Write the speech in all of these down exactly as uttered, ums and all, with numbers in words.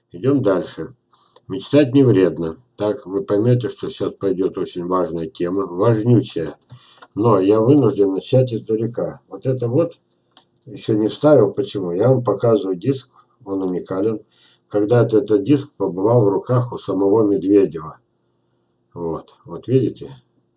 Идем дальше. Мечтать не вредно. Так, вы поймете, что сейчас пойдет очень важная тема, важнючая. Но я вынужден начать издалека. Вот это вот еще не вставил. Почему? Я вам показываю диск, он уникален. Когда-то этот диск побывал в руках у самого Медведева. Вот, вот видите?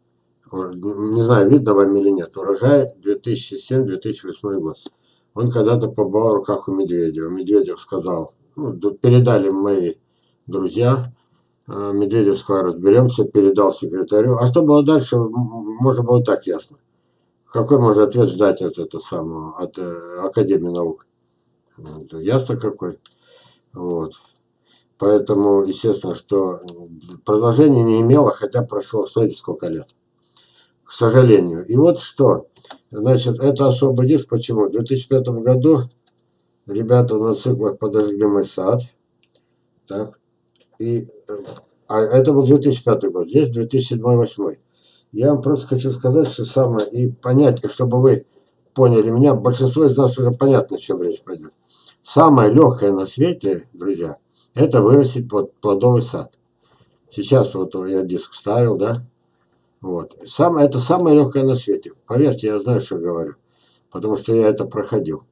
Не знаю, видно вам или нет. Урожай две тысячи седьмой — две тысячи восьмой год. Он когда-то побывал в руках у Медведева. Медведев сказал, ну, передали мои друзья. Медведев сказал, разберемся, передал секретарю. А что было дальше, можно было так ясно. Какой можно ответ ждать от этого самого, от э, Академии наук? Ясно какой. Вот. Поэтому, естественно, что продолжения не имело, хотя прошло, смотрите, сколько лет. К сожалению. И вот что. Значит, это особый диск. Почему? В две тысячи пятом году ребята на циклах подожгли мой сад. Так. И, а это был две тысячи пятый год. Здесь две тысячи седьмой — две тысячи восьмой. Я вам просто хочу сказать, что самое, и понять, чтобы вы поняли меня, большинство из нас уже понятно, о чем речь пойдет. Самое легкое на свете, друзья, это вырастить плодовый сад. Сейчас вот я диск вставил, да? Вот. Сам, это самое легкое на свете. Поверьте, я знаю, что говорю. Потому что я это проходил.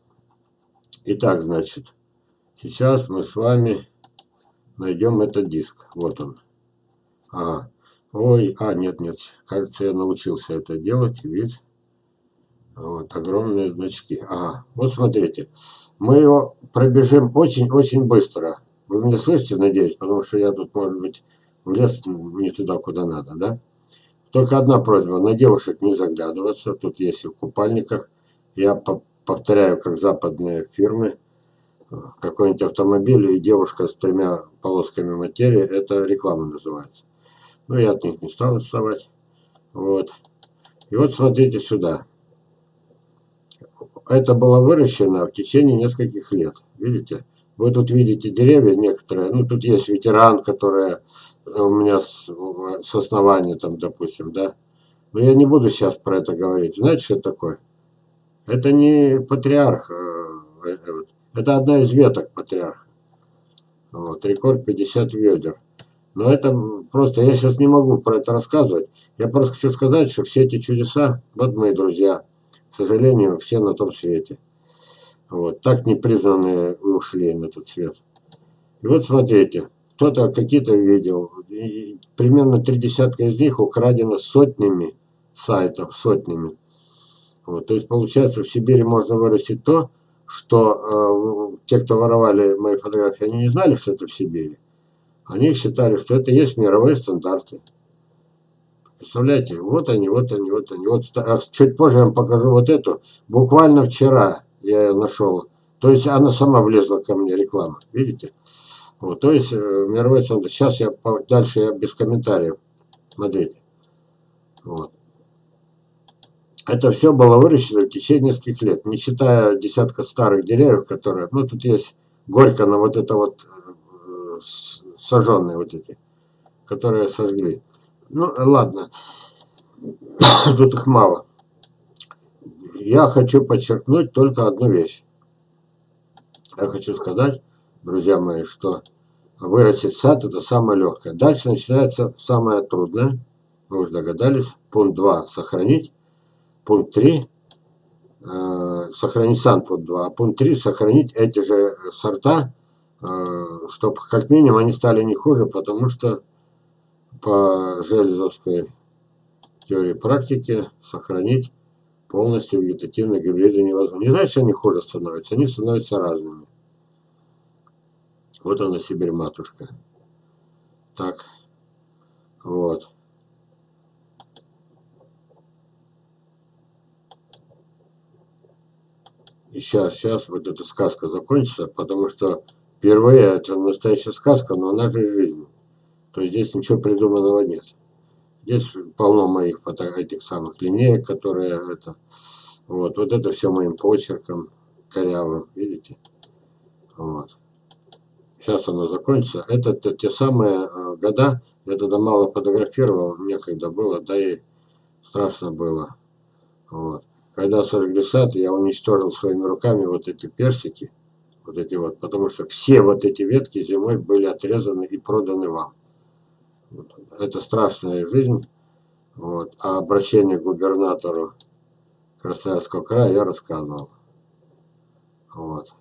Итак, значит, сейчас мы с вами найдем этот диск. Вот он. Ага. Ой, а, нет, нет. Кажется, я научился это делать. Вид. Вот, огромные значки. Ага. Вот смотрите. Мы его пробежим очень-очень быстро. Вы меня слышите, надеюсь? Потому что я тут, может быть, влез не туда, куда надо, да? Только одна просьба. На девушек не заглядываться. Тут есть в купальниках. Я повторяю, как западные фирмы. Какой-нибудь автомобиль и девушка с тремя полосками материи. Это реклама называется. Ну, я от них не стал отставать. Вот. И вот смотрите сюда. Это было выращено в течение нескольких лет. Видите? Вы тут видите деревья некоторые. Ну, тут есть ветеран, которая у меня с, с основания, там, допустим, да. Но я не буду сейчас про это говорить. Знаете, что это такое? Это не патриарх. Это одна из веток патриарха. Вот. Рекорд пятьдесят ведер. Но это просто, я сейчас не могу про это рассказывать. Я просто хочу сказать, что все эти чудеса, вот мои друзья, к сожалению, все на том свете. Вот. Так непризнанные ушли на тот свет. И вот смотрите, кто-то какие-то видел. И примерно три десятка из них украдено сотнями сайтов, сотнями. Вот. То есть, получается, в Сибири можно вырастить то, что э, те, кто воровали мои фотографии, они не знали, что это в Сибири. Они считали, что это есть мировые стандарты. Представляете, вот они, вот они, вот они. Вот, чуть позже я вам покажу вот эту. Буквально вчера я ее нашел. То есть она сама влезла ко мне, реклама. Видите? Вот, то есть мировой стандарт. Сейчас я дальше я без комментариев. Смотрите. Вот. Это все было выращено в течение нескольких лет. Не считая десятка старых деревьев, которые... Ну, тут есть горько на вот это вот сожженные вот эти, которые сожгли. Ну, ладно. Тут их мало. Я хочу подчеркнуть только одну вещь. Я хочу сказать, друзья мои, что вырастить сад — это самое легкое. Дальше начинается самое трудное. Вы уже догадались. Пункт два — сохранить. Пункт три э, — сохранить сам пункт два. А пункт три — сохранить эти же сорта, э, чтобы как минимум они стали не хуже, потому что по Железовской теории практики сохранить полностью вегетативные гибриды невозможно. Не значит, что они хуже становятся, они становятся разными. Вот она, Сибирь-матушка. Так, вот. И сейчас, сейчас вот эта сказка закончится, потому что впервые это настоящая сказка, но она же из жизни. То есть здесь ничего придуманного нет. Здесь полно моих фото, этих самых линеек, которые это... Вот, вот это все моим почерком корявым, видите? Вот. Сейчас оно закончится. Это, это те самые э, года, я тогда мало фотографировал, некогда было, да и страшно было. Вот. Когда сожгли сад, я уничтожил своими руками вот эти персики. Вот эти вот, потому что все вот эти ветки зимой были отрезаны и проданы вам. Вот. Это страшная жизнь. Вот. А обращение к губернатору Красноярского края я рассказывал. Вот.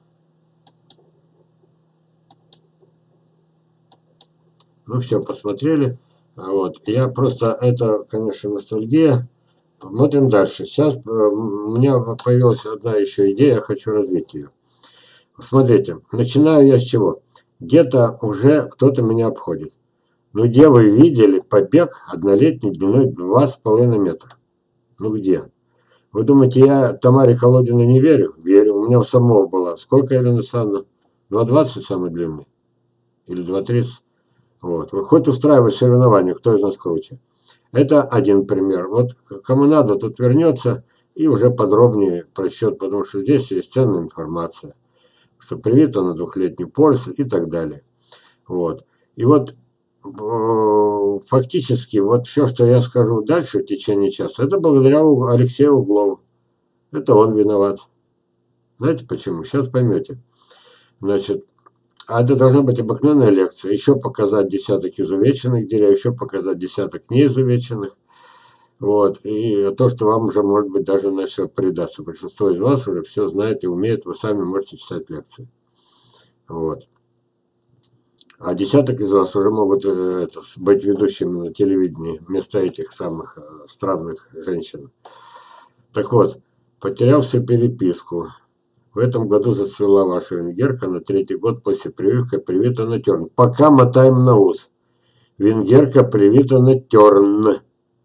Ну все, посмотрели. Вот. Я просто, это, конечно, ностальгия. Смотрим дальше. Сейчас у меня появилась одна еще идея, я хочу развить ее. Смотрите, начинаю я с чего? Где-то уже кто-то меня обходит. Ну где вы видели побег однолетний длиной два с половиной метра? Ну где? Вы думаете, я Тамаре Колодиной не верю? Верю. У меня у самого была. Сколько, Елена Александровна? два двадцать самый длинный? Или два тридцать? Вот. Вы хоть устраивать соревнования, кто из нас круче. Это один пример. Вот кому надо, тут вернется и уже подробнее просчет, потому что здесь есть ценная информация, что привито на двухлетний пульс и так далее. Вот. И вот фактически вот все, что я скажу дальше в течение часа, это благодаря Алексею Углову. Это он виноват. Знаете почему? Сейчас поймете. Значит, а это должна быть обыкновенная лекция. Еще показать десяток изувеченных деревьев, еще показать десяток неизувеченных. Вот. И то, что вам уже, может быть, даже начало придаться. Большинство из вас уже все знает и умеет. Вы сами можете читать лекции. Вот. А десяток из вас уже могут это, быть ведущими на телевидении вместо этих самых странных женщин. Так вот, потерял всю переписку. В этом году зацвела ваша венгерка, на третий год после прививки привита на терн. Пока мотаем на ус. Венгерка привита на терн.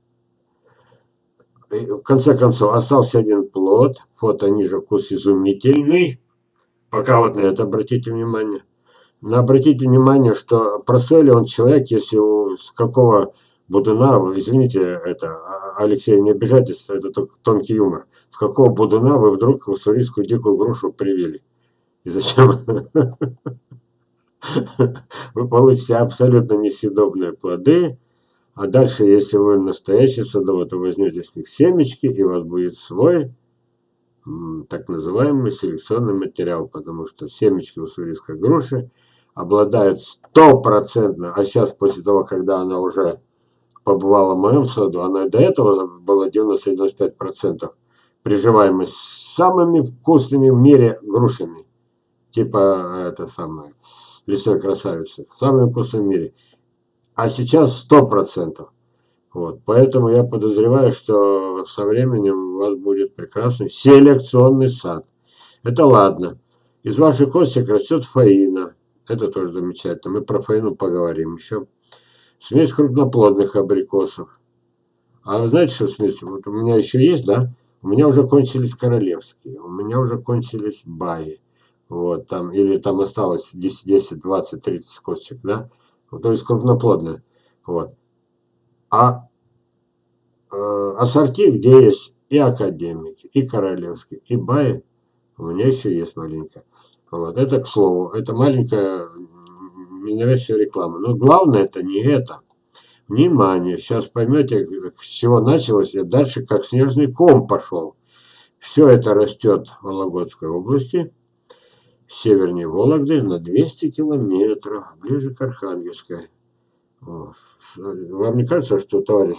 И в конце концов, остался один плод. Фото ниже, вкус изумительный. Пока вот на это обратите внимание. Но обратите внимание, что простой ли он человек, если у с какого будуна, извините, это, Алексей, не обижайтесь, это тонкий юмор. С какого будуна вы вдруг уссурийскую дикую грушу привили? И зачем? Вы получите абсолютно несъедобные плоды, а дальше, если вы настоящий садовод, то возьмете с них семечки, и у вас будет свой так называемый селекционный материал, потому что семечки уссурийской груши обладают стопроцентно, а сейчас после того, когда она уже побывала в моем саду, она и до этого была девяносто - девяносто пять процентов приживаемость с самыми вкусными в мире грушами. Типа это самое, лесной красавицы. Самые вкусные в мире. А сейчас сто процентов. Вот. Поэтому я подозреваю, что со временем у вас будет прекрасный селекционный сад. Это ладно. Из ваших костик растет фаина. Это тоже замечательно. Мы про фаину поговорим еще. Смесь крупноплодных абрикосов. А вы знаете, что смесь? Вот у меня еще есть, да? У меня уже кончились королевские. У меня уже кончились баи. Вот, там, или там осталось десять, десять, двадцать, тридцать костик, да? Вот, то есть крупноплодные. Вот. А э, ассорти, где есть и академики, и королевские, и баи, у меня еще есть маленькая. Вот. Это к слову, это маленькая ненавязчивая реклама. Но главное это не это. Внимание, сейчас поймете, с чего началось, и дальше как снежный ком пошел. Все это растет в Вологодской области, севернее Вологды, на двести километров, ближе к Архангельской. Вот. Вам не кажется, что товарищ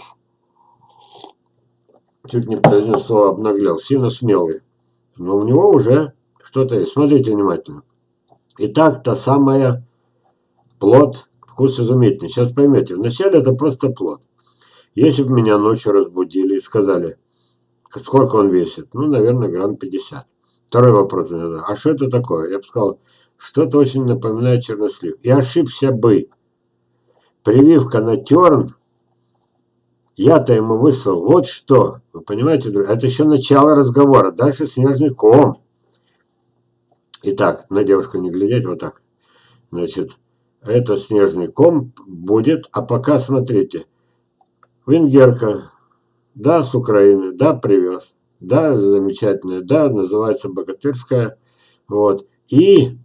чуть не произнес слово обнаглел, сильно смелый, но у него уже что-то есть. Смотрите внимательно. Итак, та самая плод, вкус изумительный. Сейчас поймете, вначале это просто плод. Если бы меня ночью разбудили и сказали, сколько он весит, ну, наверное, грамм пятьдесят. Второй вопрос. А что это такое? Я бы сказал, что-то очень напоминает чернослив. И ошибся бы. Прививка на терн, я-то ему выслал вот что. Вы понимаете, это еще начало разговора. Дальше снежный ком. Итак, на девушку не глядеть, вот так. Значит, это снежный ком будет. А пока смотрите. Венгерка. Да, с Украины. Да, привез. Да, замечательная. Да, называется богатырская. Вот. И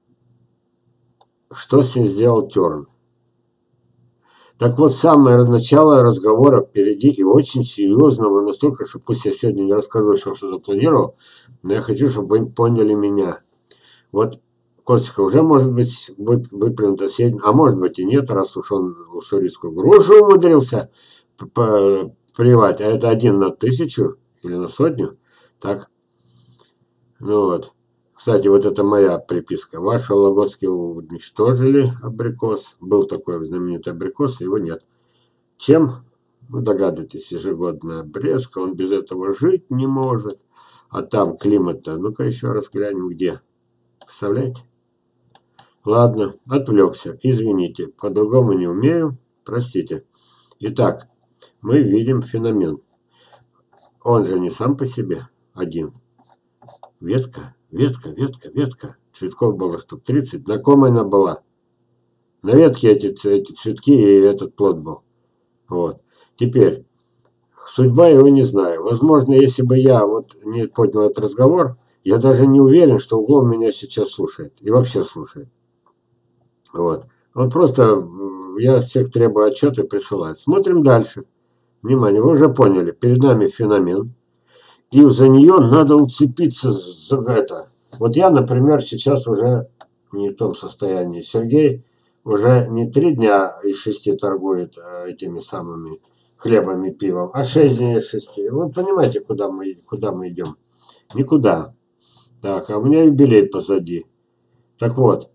что с ней сделал терн? Так вот, самое начало разговора впереди и очень серьезного, настолько, что пусть я сегодня не расскажу все, что запланировал, но я хочу, чтобы вы поняли меня. Вот Костика уже может быть выплюнута сеть, а может быть и нет, раз уж он уссурийскую грушу умудрился привать, а это один на тысячу или на сотню, так? Ну вот. Кстати, вот это моя приписка. Ваш Вологодский уничтожили абрикос. Был такой знаменитый абрикос, его нет. Чем? Вы догадываетесь, ежегодная обрезка, он без этого жить не может. А там климат-то, ну-ка еще раз глянем, где. Представляете? Ладно, отвлекся, извините, по-другому не умею, простите. Итак, мы видим феномен. Он же не сам по себе один. Ветка, ветка, ветка, ветка. Цветков было штук тридцать. Знакомая она была. На ветке эти, эти цветки и этот плод был. Вот. Теперь, судьба его не знаю. Возможно, если бы я вот не поднял этот разговор, я даже не уверен, что углом меня сейчас слушает. И вообще слушает. Вот. Он просто, я всех требую отчеты присылать. Смотрим дальше. Внимание, вы уже поняли, перед нами феномен. И за нее надо уцепиться за это. Вот я, например, сейчас уже не в том состоянии. Сергей уже не три дня из шести торгует этими самыми хлебами, пивом, а шесть дней из шести. Вы понимаете, куда мы, куда мы идем? Никуда. Так, а у меня юбилей позади. Так вот,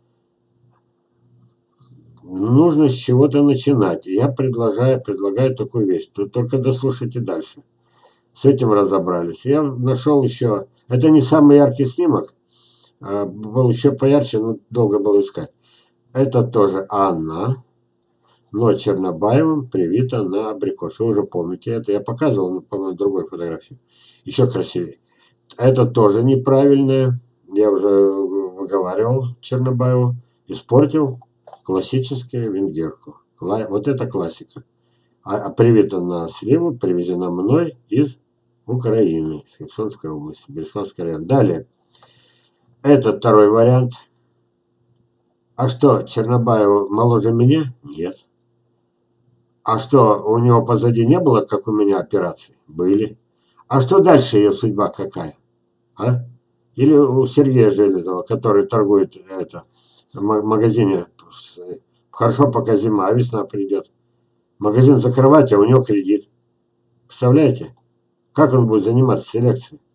нужно с чего-то начинать. И я предлагаю, предлагаю такую вещь. Тут только дослушайте дальше. С этим разобрались. Я нашел еще... Это не самый яркий снимок. А был еще поярче, но долго было искать. Это тоже Анна. Но Чернобаевым привита на абрикос. Вы уже помните это. Я показывал, по-моему, другой фотографии. Еще красивее. Это тоже неправильное. Я уже выговаривал Чернобаеву. Испортил классическую венгерку. Вот это классика. А привита на сливу, привезена мной из Украины, Херсонской области, Береславский район. Далее. Это второй вариант. А что, Чернобаева моложе меня? Нет. А что, у него позади не было, как у меня, операций? Были. А что дальше ее судьба какая? А? Или у Сергея Железова, который торгует это, в магазине, хорошо, пока зима, а весна придет. Магазин закрывать, а у него кредит. Представляете? Как он будет заниматься селекцией?